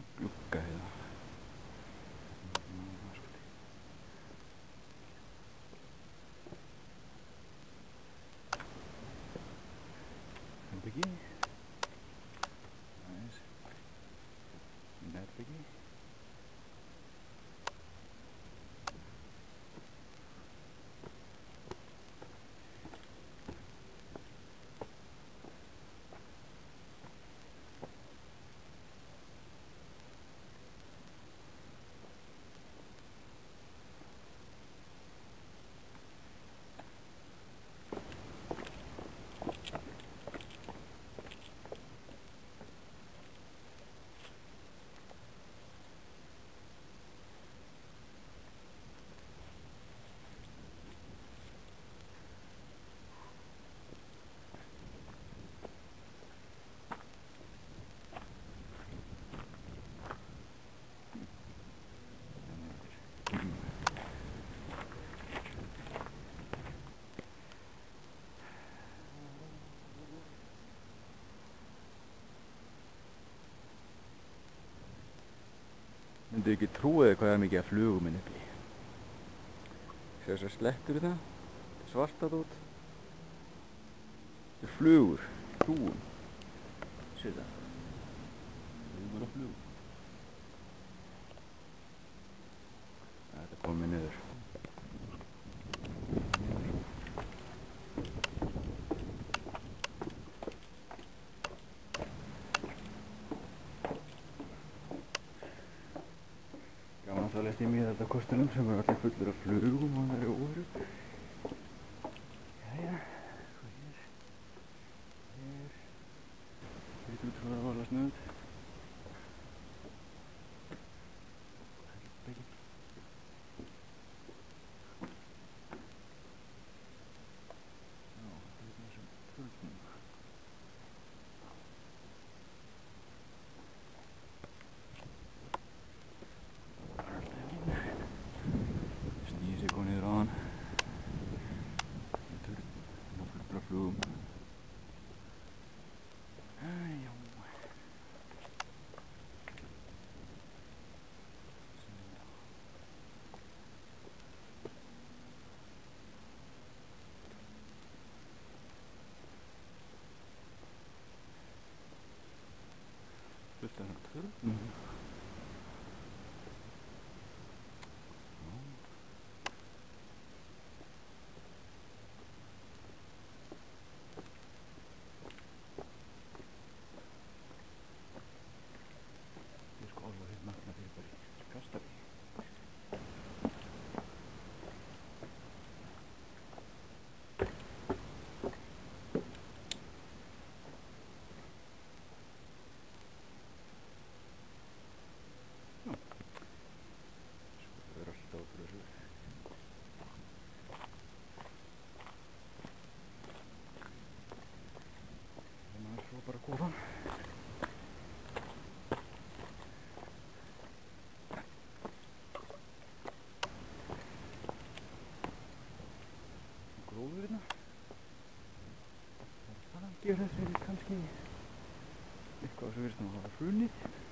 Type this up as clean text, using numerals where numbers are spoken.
glugga hérna. Herbyggi. Aðeins. Herbyggi. Myndu ekki trúið hvað er mikið af flugum inn uppi. Sér þessar slettur í það, svartað út. Þetta er flugur, hrúum. Sér það. Flugur og flug. Þetta er komið niður. Gaman að lesa í mér þetta kostunum sem er allir fullur af flugum og það er óveru. Jæja, svo hér. Lít út svo að varla snöð. Herbyggi. Já, þetta er þessum tröllum. Flugum. Já. Fullt af törnum. Bara kúran. Gróður hérna. Það er kannski eitthvað sem virðist að hafa hrunið.